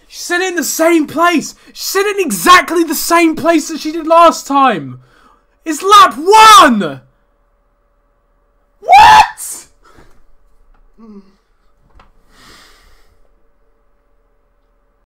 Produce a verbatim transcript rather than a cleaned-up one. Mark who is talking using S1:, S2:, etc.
S1: She said it in the same place. She said it in exactly the same place that she did last time. It's lap one! What?